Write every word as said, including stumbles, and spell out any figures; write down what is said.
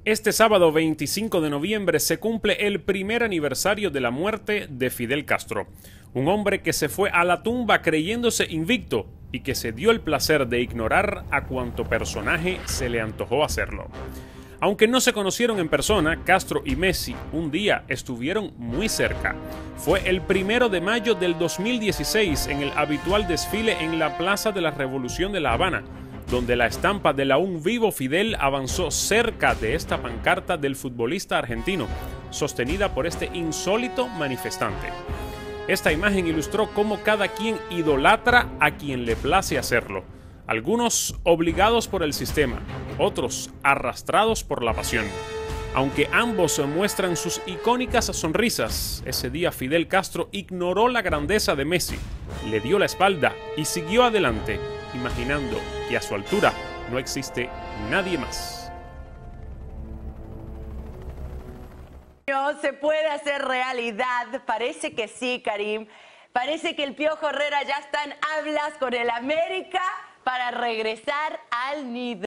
Este sábado veinticinco de noviembre se cumple el primer aniversario de la muerte de Fidel Castro, un hombre que se fue a la tumba creyéndose invicto y que se dio el placer de ignorar a cuanto personaje se le antojó hacerlo. Aunque no se conocieron en persona, Castro y Messi un día estuvieron muy cerca. Fue el primero de mayo del dos mil dieciséis en el habitual desfile en la Plaza de la Revolución de La Habana, donde la estampa del aún vivo Fidel avanzó cerca de esta pancarta del futbolista argentino, sostenida por este insólito manifestante. Esta imagen ilustró cómo cada quien idolatra a quien le place hacerlo, algunos obligados por el sistema, otros arrastrados por la pasión. Aunque ambos muestran sus icónicas sonrisas, ese día Fidel Castro ignoró la grandeza de Messi, le dio la espalda y siguió adelante, imaginando que a su altura no existe nadie más. No se puede hacer realidad, parece que sí, Karim. Parece que el Piojo Herrera ya está en hablas con el América para regresar al nido.